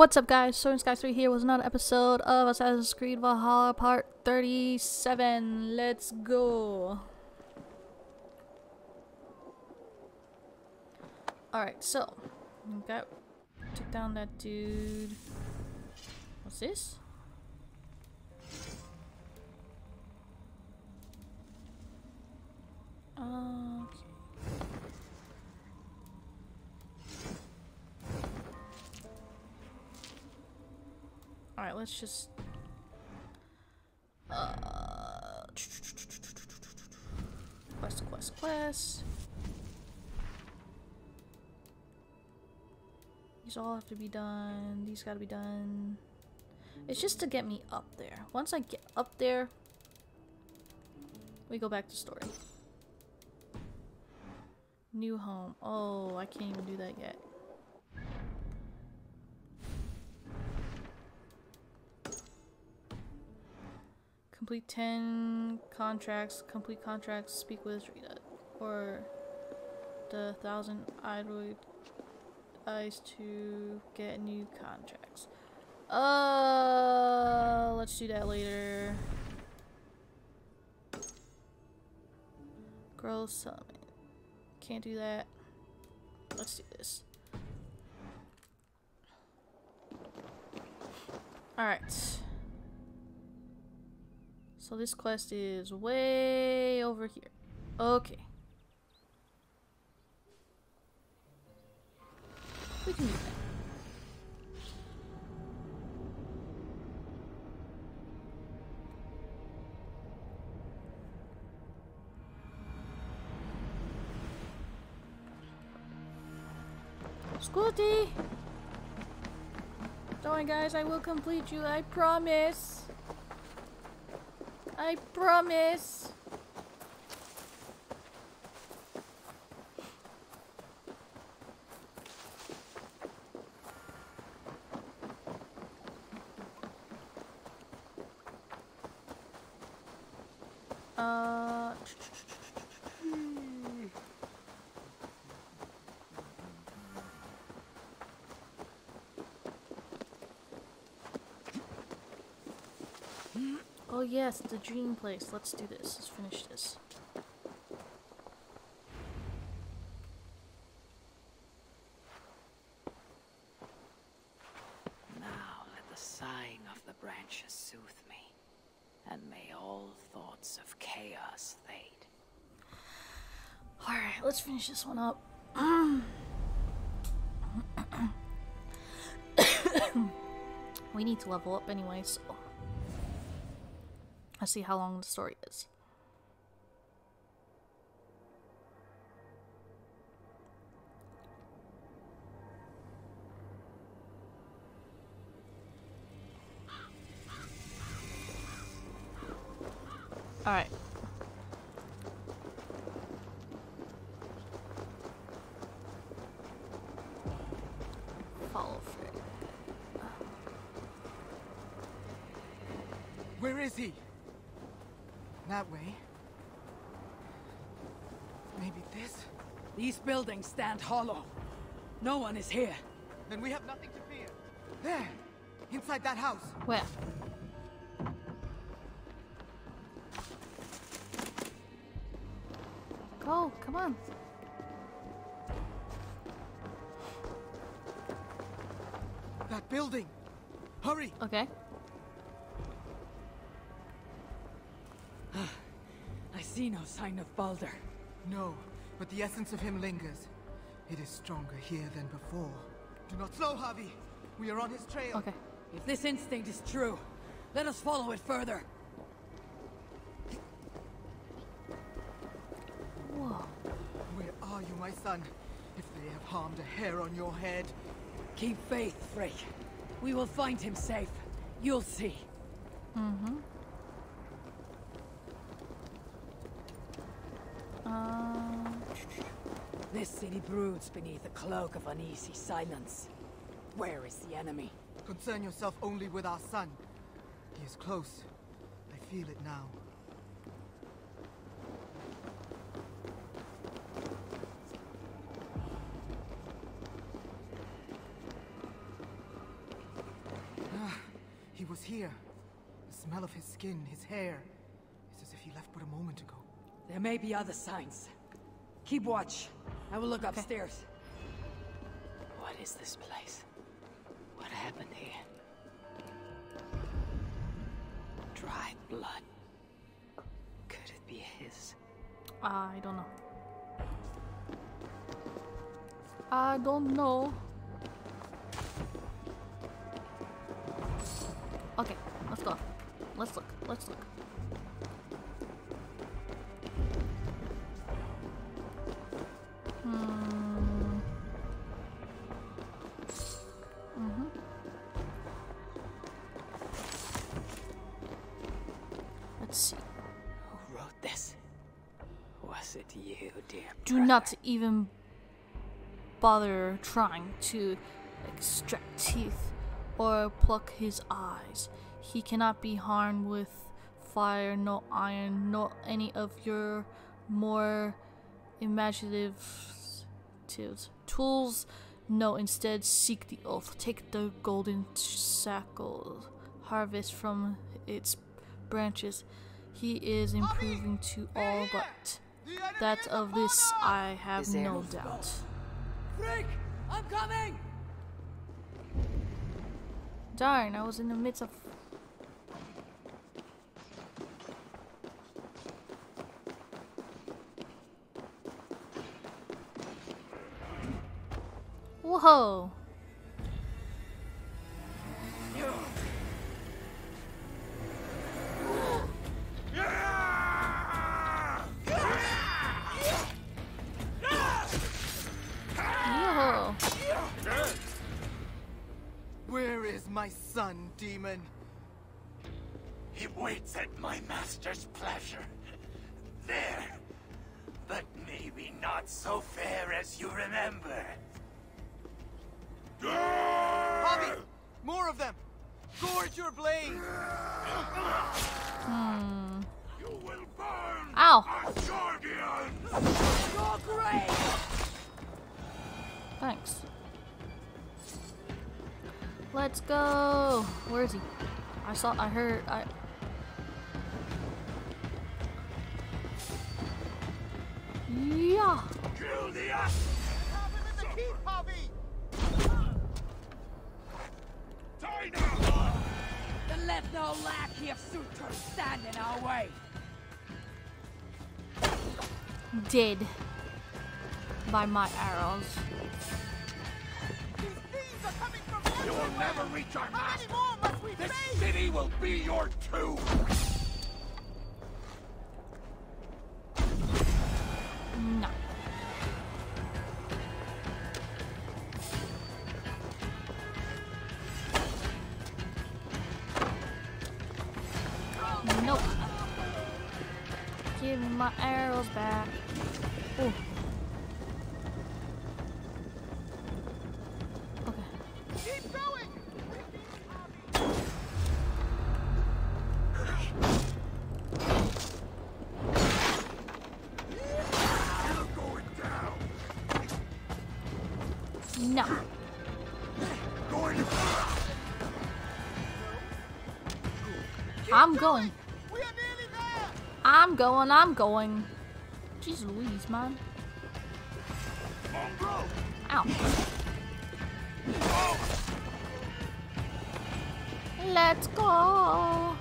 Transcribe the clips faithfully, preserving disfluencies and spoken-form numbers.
What's up, guys? Soren Sky three here with another episode of Assassin's Creed Valhalla Part thirty-seven. Let's go. Alright, so we got took down that dude. What's this? Uh, okay. Alright, let's just uh quest quest quest. These all have to be done. These gotta be done. It's just to get me up there. Once I get up there, we go back to story. New home. Oh, I can't even do that yet. Complete ten contracts. Complete contracts. Speak with Rita. Or the thousand idroid eyes to get new contracts. Uh, let's do that later. Growth summon. Can't do that. Let's do this. Alright. So this quest is way over here. Okay. We can do that. Scooty! Don't worry, guys, I will complete you, I promise. I promise. Uh Oh yes, the dream place. Let's do this. Let's finish this. Now let the sighing of the branches soothe me, and may all thoughts of chaos fade. Alright, let's finish this one up. We need to level up anyway, so let's see how long the story is. Alright. Follow Frick. Where is he? That way. Maybe this? These buildings stand hollow. No one is here. Then we have nothing to fear. There! Inside that house. Where? Go, come on. That building! Hurry! Okay. I see no sign of Baldur. No, but the essence of him lingers. It is stronger here than before. Do not slow, Javi! We are on his trail. Okay. If this instinct is true, let us follow it further. Whoa. Where are you, my son? If they have harmed a hair on your head. Keep faith, Frey. We will find him safe. You'll see. Mm-hmm. Um... This city broods beneath a cloak of uneasy silence. Where is the enemy? Concern yourself only with our son. He is close. I feel it now. is here. The smell of his skin, his hair. It's as if he left but a moment ago. There may be other signs. Keep watch. I will look upstairs. What is this place? What happened here? Dried blood. Could it be his? I don't know. I don't know. Okay, let's go. Let's look. Let's look. Hmm. Mhm. Let's see. Who wrote this? Was it you, dear Do brother? not even bother trying to extract teeth or pluck his eyes. He cannot be harmed with fire, no iron, nor any of your more imaginative tools. No, instead seek the oath. Take the golden shackle, harvest from its branches. He is improving to all but that of this I have Is there no no doubt. Frick! I'm coming! Darn, I was in the midst of... Whoa! Yo! Where is my son, demon? He waits at my master's pleasure. There. But maybe not so fair as you remember. Javi! More of them! Gorge your blade! Hmm. You will burn, Ow! Asgardians! Your grave! Thanks. Let's go! Where is he? I saw, I heard, I... Yeah! Kill the ass! Have him in the keep, Javi! Die now! Then let no lackey of suitors stand in our way. Dead. By my arrows. These thieves are coming from You will everywhere! never reach our How many master! more must we This face? city will be your tomb! No. Nope. Give me my arrows back. Oh. Okay. Keep going! You're going down! No. Going to... I'm going. We are nearly there! I'm going. I'm going. Jeez Louise, man. Mongrel! Ow. Let's go.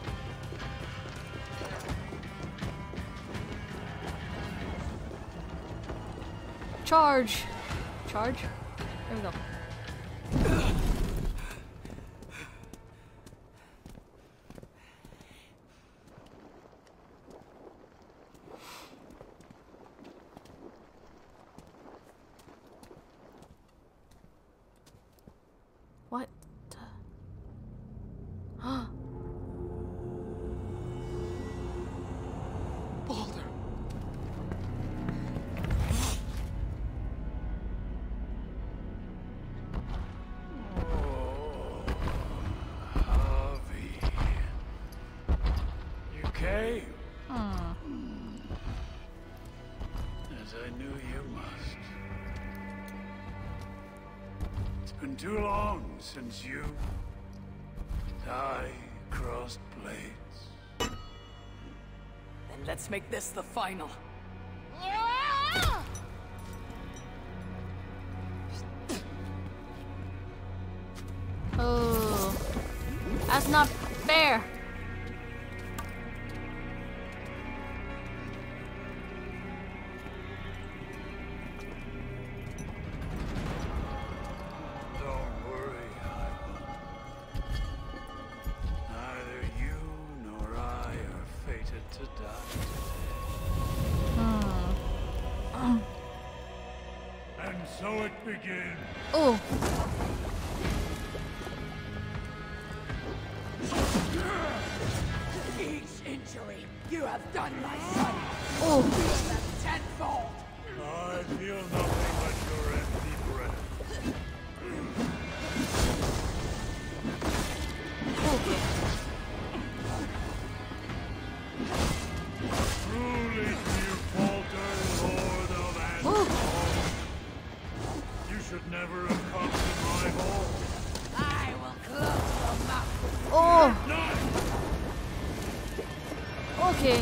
Charge. Charge. There we go. What? Huh? Baldur! Javi. You came, Hmm. as I knew you must. It's been too long since you, I, crossed blades. Then let's make this the final. Oh, that's not fair. Don't worry, Hyla. Neither you nor I are fated to die today. And so it begins. Oh. Each injury you have done, my son, Oh. feel them tenfold. I feel nothing but your empty breath. Okay. Truly, you falter, Lord of Oh. Asgard. You should never have come to my home. I will close your mouth. Oh. Not Okay.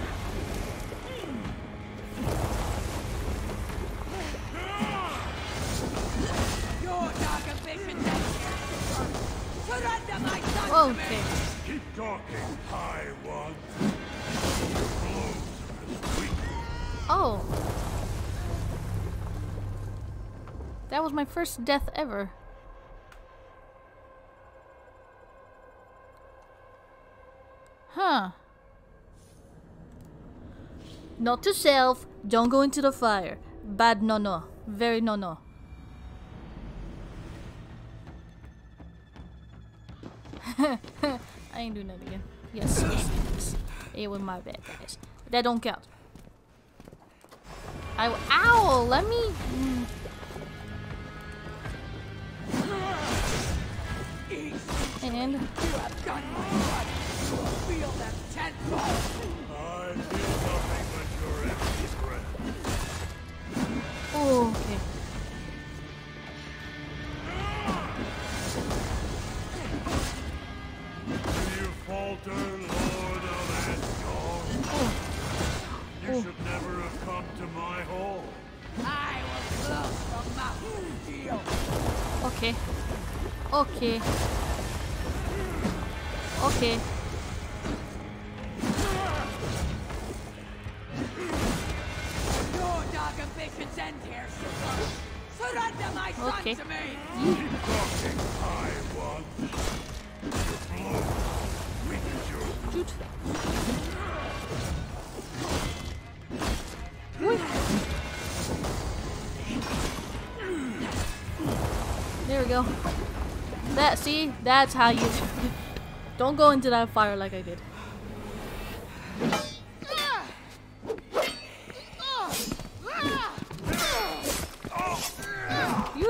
Your dark ambitions and surrender my son to me. Okay. keep talking, High One. Your blows are as weak. Oh. That was my first death ever. Huh. Not to self. Don't go into the fire. Bad no no. Very no no. I ain't doing that again. Yes, yes, yes. It was my bad, guys. That don't count. I w- ow! Let me. Mm. And You have done my son. You will feel them tenfold. I feel nothing but your empty breath. oh, okay. You falter, Lord of Asgard. Oh, You should never have come to my home. I will close your mouth. Deal. okay. Okay. Okay. Your dark ambitions end here, Super. Surrender my son Okay. to me. Keep talking, High One. Your blows weaken your Shoot. There we go. That, see? That's how you... Don't go into that fire like I did. You...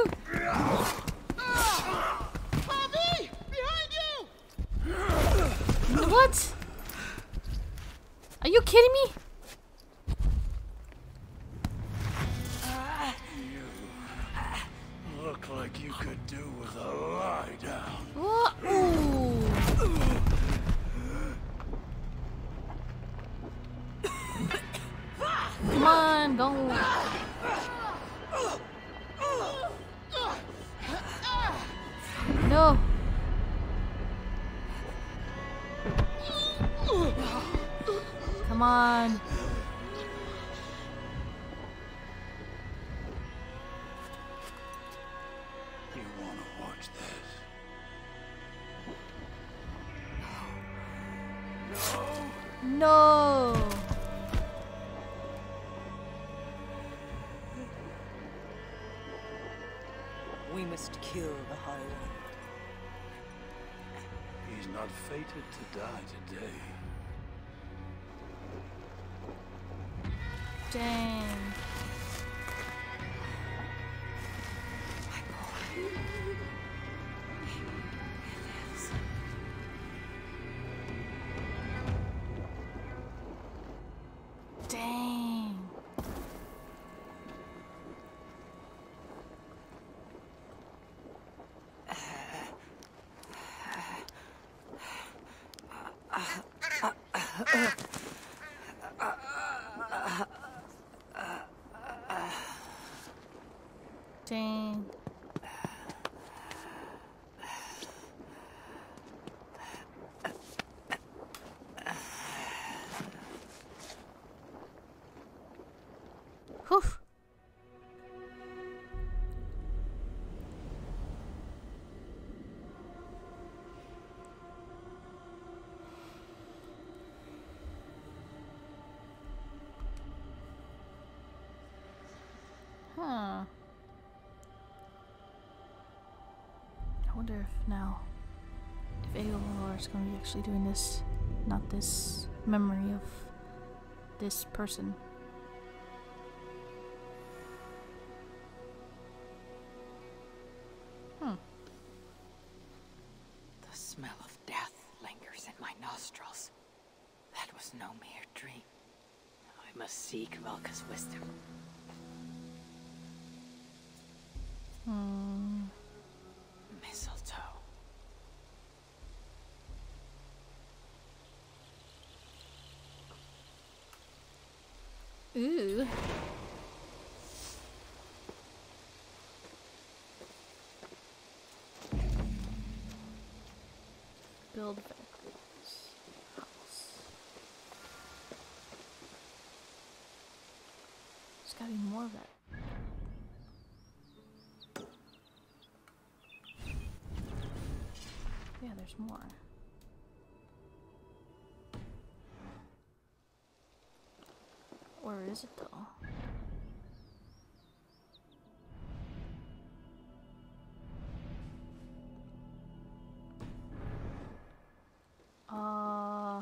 What? Are you kidding me? look like you could do with a lie down. What? Ooh. Come on, don't. No. Come on. You want to watch this? No. We must kill the High One. He's not fated to die today. Dang. Dang. Dang. Whew. Huh. I wonder if now, if Eivor is going to be actually doing this, not this memory of this person. Hmm. The smell of death lingers in my nostrils. That was no mere dream. I must seek Valka's wisdom. Hmm. Mistletoe. Ooh. Build Valkyrie's house. There's gotta be more of that. Yeah, there's more. Where is it though? Uh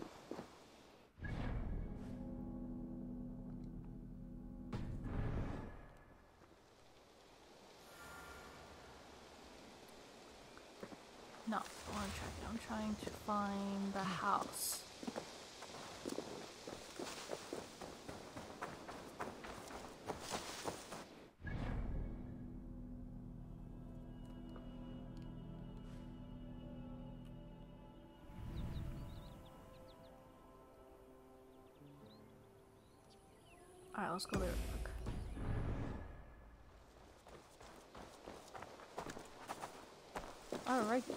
No, I want to track it. I'm trying to find the house. Alright, let's go there real quick. Alright then.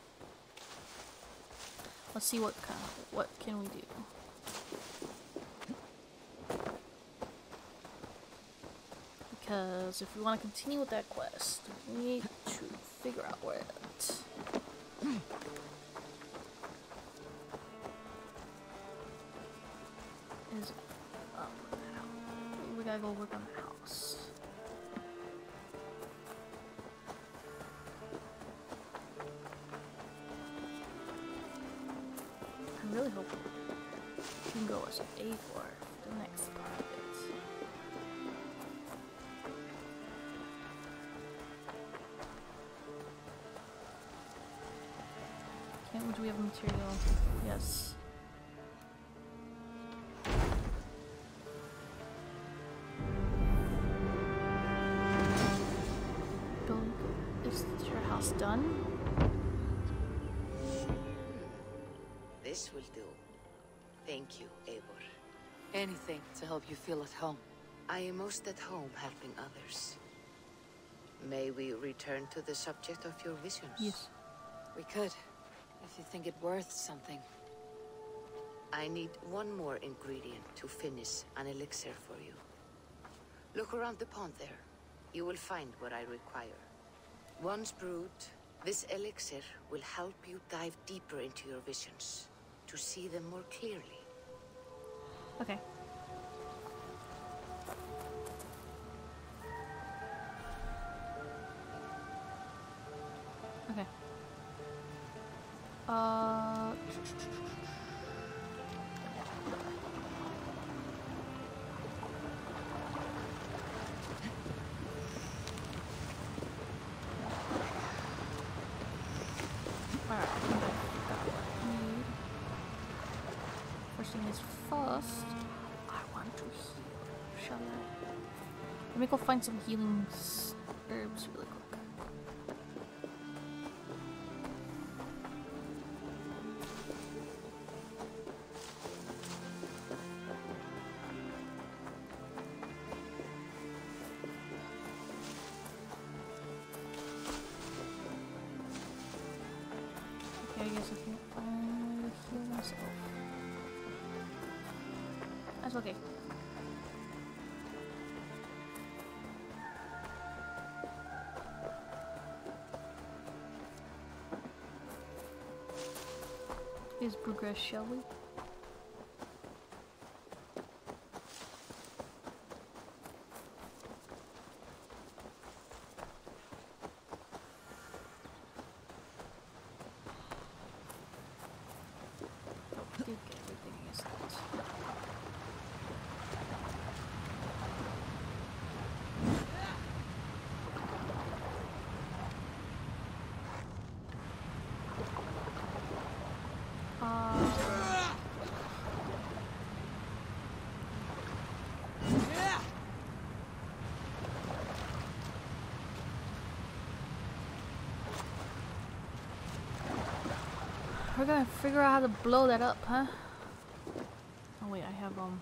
Let's see what kind of, what can we do. Because if we want to continue with that quest, we need to figure out where it is. Um, we gotta go work on the house. I really hope we can go as Eivor for the next part of it. Can't, do we have material? Yes. Build, is your house done? This will do. Thank you, Eivor. Anything to help you feel at home. I am most at home helping others. May we return to the subject of your visions? Yes. We could, if you think it worth something. I need one more ingredient to finish an elixir for you. Look around the pond there. You will find what I require. Once brewed, this elixir will help you dive deeper into your visions, to see them more clearly. Okay. Okay. Uh. Alright, I think I got what I need. First thing is first, I want to heal. Shall I? Let me go find some healing herbs really quick. That's okay. Please progress, shall we? Did get everything you said. We're gonna figure out how to blow that up, huh? Oh wait, I have um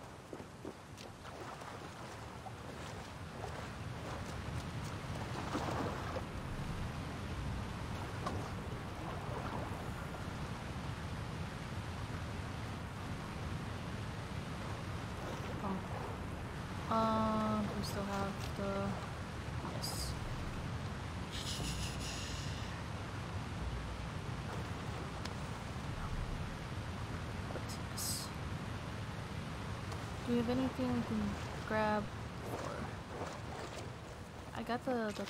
um uh, we still have the yes. Do you have anything we can grab? Or I got the, the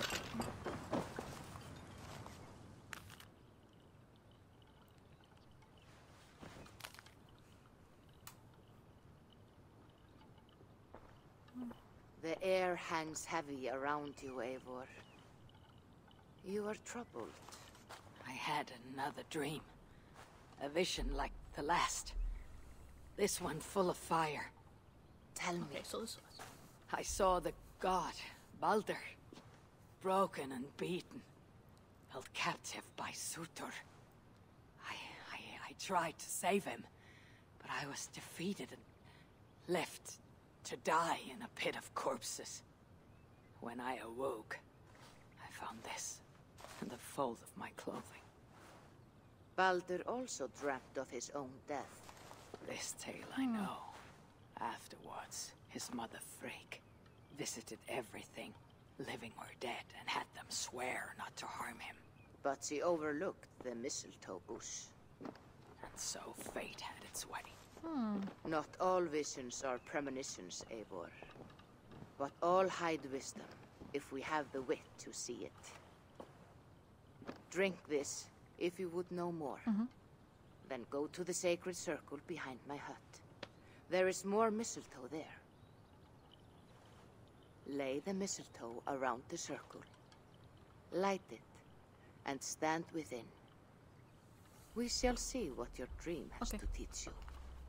The air hangs heavy around you, Eivor. You are troubled. I had another dream. A vision like the last. This one full of fire. Tell me. okay, so this was I saw the god, Baldur, broken and beaten, held captive by Surtur. I, I, I tried to save him, but I was defeated and left to die in a pit of corpses. When I awoke, I found this in the fold of my clothing. Baldur also dreamt of his own death. This tale I know. Afterwards, his mother Frigg visited everything, living or dead, and had them swear not to harm him. But she overlooked the mistletoe bush. And so fate had its way. Hmm. Not all visions are premonitions, Eivor. But all hide wisdom, if we have the wit to see it. Drink this, if you would know more. Mm-hmm. Then go to the sacred circle behind my hut. There is more mistletoe there. Lay the mistletoe around the circle. Light it, and stand within. We shall see what your dream has Okay. to teach you.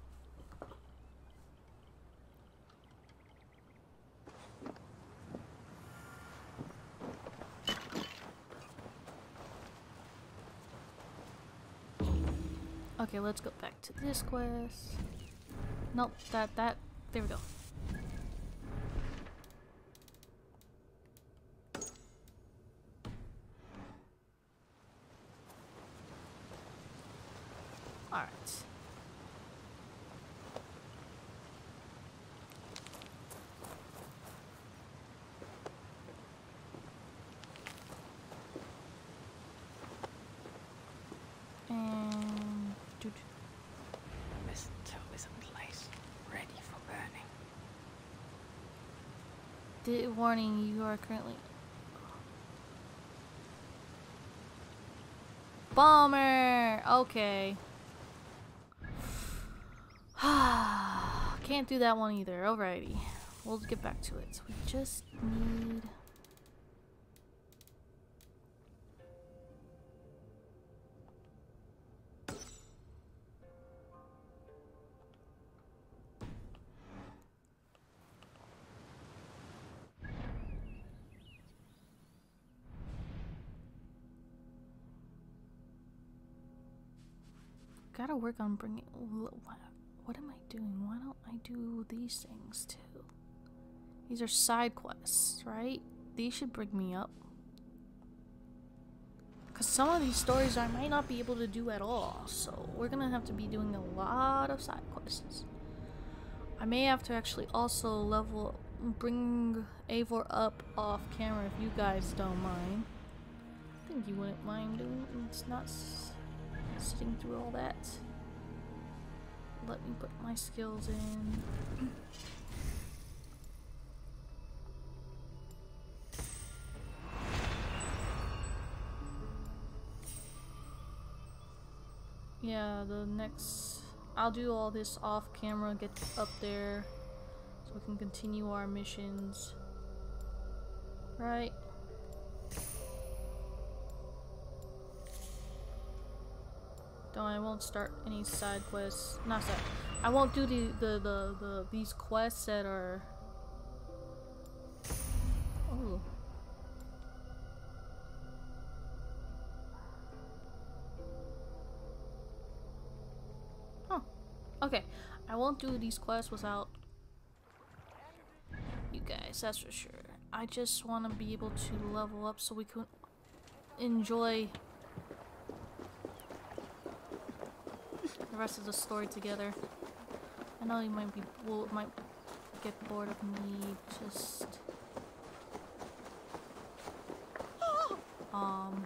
Okay, let's go back to this quest. Nope, that, that, there we go. Alright. And... dude. Mistletoe is in place, ready for burning. The warning, you are currently... Bomber! Okay. Can't do that one either. Alrighty. We'll get back to it. So we just need... Gotta work on bringing... What, what am I doing? Why don't I do these things too? These are side quests, right? These should bring me up. Because some of these stories I might not be able to do at all. So we're gonna have to be doing a lot of side quests. I may have to actually also level, bring Eivor up off camera if you guys don't mind. I think you wouldn't mind doing it's not s sitting through all that. Let me put my skills in. Yeah, the next... I'll do all this off camera, get up there, so we can continue our missions. Right? Don't, I won't start any side quests. Not side. I won't do the, the, the, the these quests that are... Oh. Okay, I won't do these quests without you guys, that's for sure. I just want to be able to level up so we can enjoy the rest of the story together. I know you might be, well, might get bored of me just um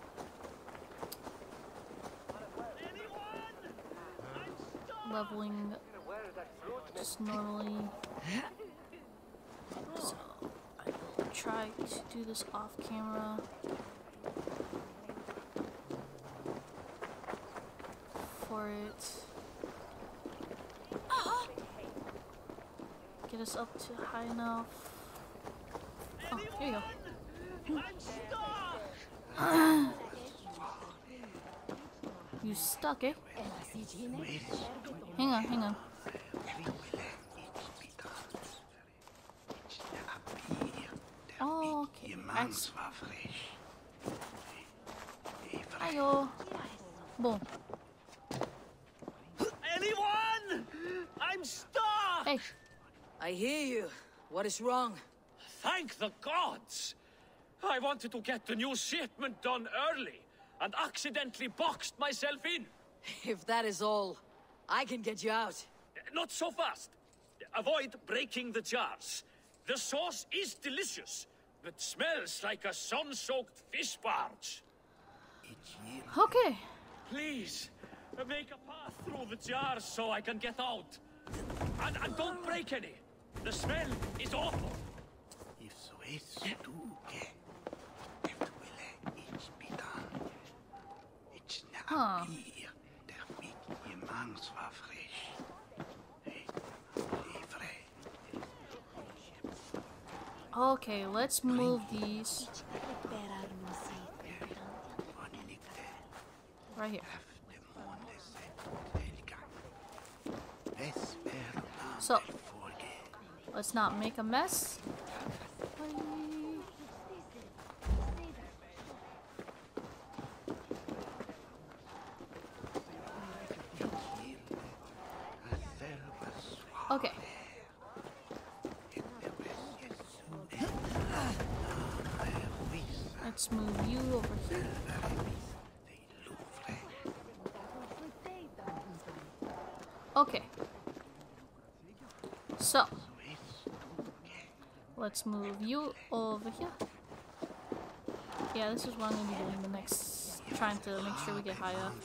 leveling just normally, so I will try to do this off camera for it. Get us up to high enough. Oh, here you go. You stuck, eh? Hang on, hang on. Oh, okay. Nice. Ayo. Boom. Anyone? I'm stuck! Hey. I hear you. What is wrong? Thank the gods! I wanted to get the new shipment done early, and accidentally boxed myself in. If that is all, I can get you out. Not so fast. Avoid breaking the jars. The sauce is delicious, but smells like a sun-soaked fish barge. Okay. Please, make a path through the jars so I can get out. And, and don't break any. The smell is awful. Huh. Okay, let's move these right here. So, let's not make a mess. Okay. Let's move you over here. Okay. So, let's move you over here. Yeah, this is what I'm going to be doing the next, trying to make sure we get high up.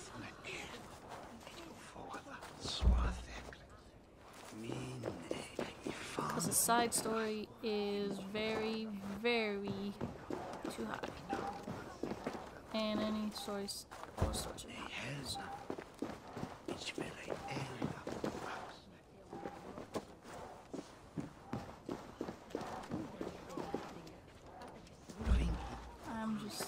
Because the side story is very, very too high. And any stories, all the stories are high. So. I'm just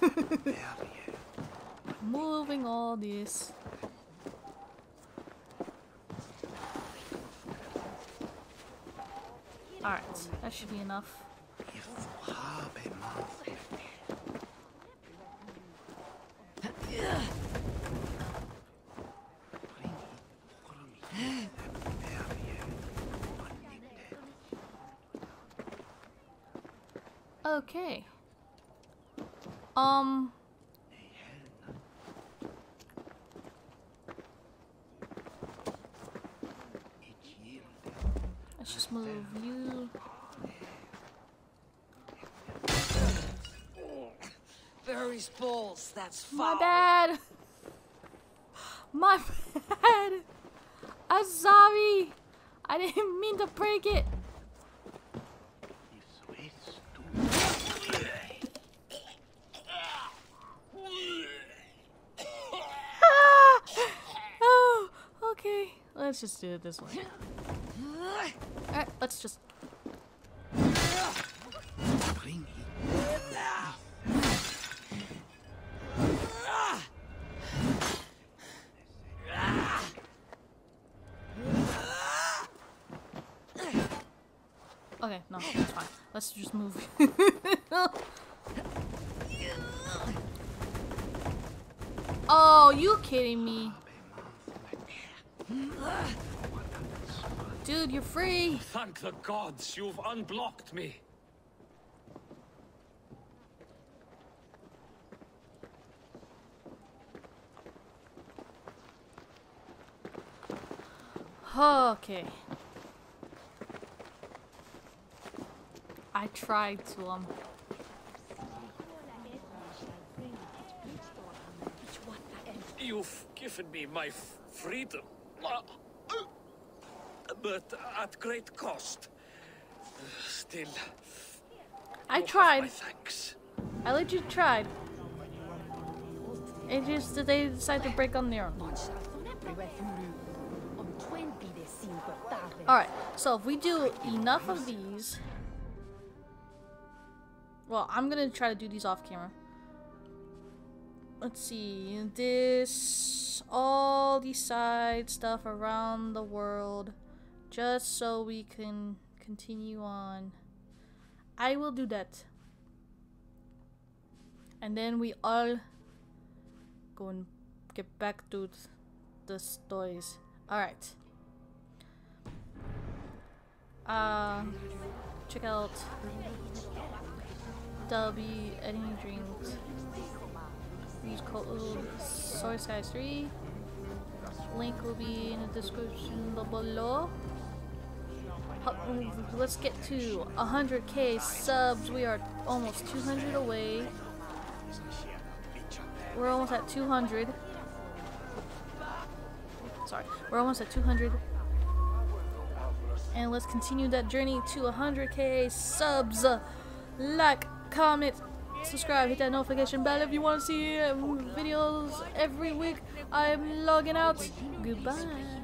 moving all this. Alright, that should be enough. Okay. Um. Let's just move you. Barry's balls, that's My foul. bad. My bad. I'm sorry. I didn't mean to break it. Oh, okay. Let's just do it this way. Alright, let's just. Okay, no, it's fine. Let's just move. Oh, you kidding me? Dude, you're free. Thank the gods you've unblocked me. Okay. I tried to, um... You've given me my f freedom. Uh, But at great cost. Still, I you have tried. my thanks. I legit tried. It just that they decided to break on their own. Alright, so if we do enough of these... Well, I'm gonna try to do these off camera. Let's see, this, all the side stuff around the world, just so we can continue on. I will do that. And then we all go and get back to the stories. Alright. Uh, check out W any drinks. Use code Soy Skies three. Link will be in the description below. Let's get to one hundred K subs. We are almost two hundred away. We're almost at two hundred. Sorry, we're almost at two hundred. And let's continue that journey to one hundred K subs. Like, comment, subscribe, hit that notification bell if you want to see um, videos every week. I am logging out. Goodbye.